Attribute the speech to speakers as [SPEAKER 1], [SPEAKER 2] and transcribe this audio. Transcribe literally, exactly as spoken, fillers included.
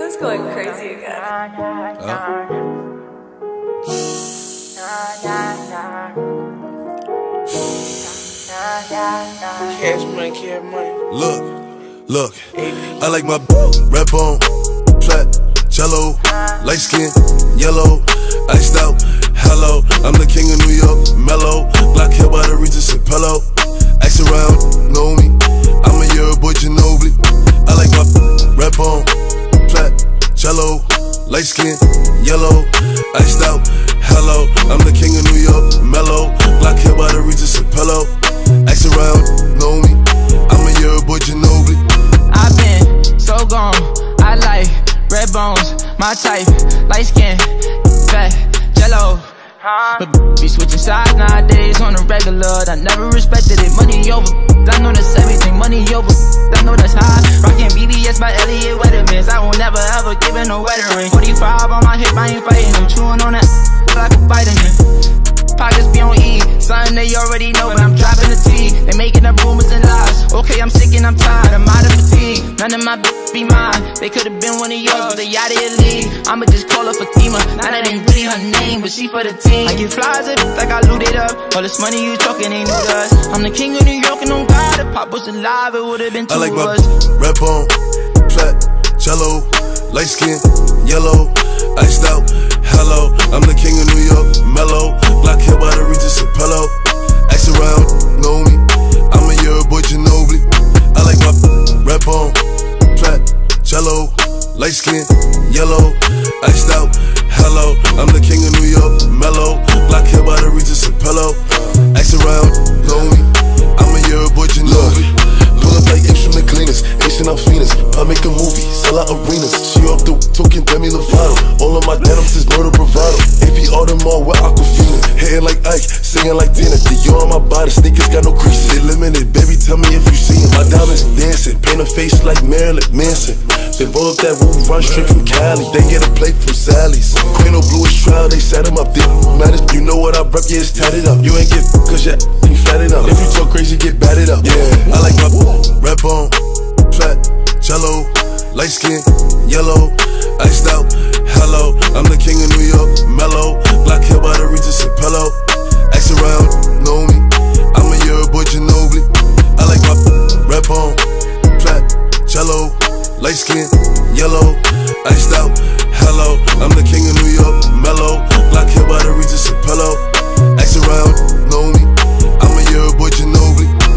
[SPEAKER 1] It's going crazy again.
[SPEAKER 2] Uh.
[SPEAKER 3] Cash money, cash money.
[SPEAKER 2] Look, look, I like my red bone, flat, jello, light skin, yellow, iced out, hello. I'm the king of New York, mellow, black hair by the Regis and pillow. Ask around, know me, I'm a year boy Ginobili. I like my red bone, flat, jello, light skin, yellow, iced out, hello. I'm the king of New York, mellow, black hair by the Regis and pillow. Ask around, know me, I'm a year boy Ginobili.
[SPEAKER 4] I've been so gone, I like red bones, my type, light skin, fat, jello. But be switching sides nowadays on the regular. I never respected it, money over. I know that's everything, money over. I know that's high. Rockin' B B S by Elliot Weathermans. I will never ever give it no wedding ring. forty-five on my hip, I ain't fighting. I'm chewing on that like a vitamin. Pockets be on E, something they already know, but I'm dropping the T. They making up rumors and lies. Okay, I'm sick and I'm tired, I'm out of fatigue. None of my bitches be mine. They could've been one of yours, but they out of your league. I'ma just call her Fatima. Now that ain't really her name, but she for the team. I get flies up like I looted up. All this money you talking ain't new to us. I'm the king of New York and on God. If Pop was alive, it would've been two
[SPEAKER 2] I like
[SPEAKER 4] of
[SPEAKER 2] my
[SPEAKER 4] us.
[SPEAKER 2] red bone, flat, jello, light skin, yellow, iced out, hello. I'm the king of New York, mellow, black hair by the Regis and pillow. Ask around, know me, I'm a year boy Ginobili. I like my red bone, flat, jello, light skin, yellow, iced out, hello. I'm the king of New York, mellow, black hair by the Regis and pillow. Ask around, know me, I'm a year boy Ginobili.
[SPEAKER 5] Pull up like instrument cleaners, Asian Alphinas. I make a movie, sell out arenas. She off the token Demi Lovato. All of my denims is murder bravado. A P Audemars with Aquafina. Hitting like Ike, singing like Tina. Dior on my body, sneakers got no creases. They limited, baby, tell me if you see it. My diamonds dancing, paint a face like Marilyn Manson. They roll up that roof, run straight from Cali. They get a plate from Sally's. Queen of Bluish Trial, they set him up. They matters, you know what I rep, yeah, it's tatted up. You ain't get cause you ain't fatted up. If you talk crazy, get batted up. Yeah,
[SPEAKER 2] I like my red bone, flat, jello, light skin, yellow, iced out, hello. I'm the king of New York, mellow, black hair by the Regis and pillow. Ask around, know me, I'm a year boy Ginobili. I like my red bone, flat, jello, light skin, yellow, iced out, hello. I'm the king of New York, mellow, black hair by the Regis and pillow. Ask around, know me, I'm a year boy Ginobili.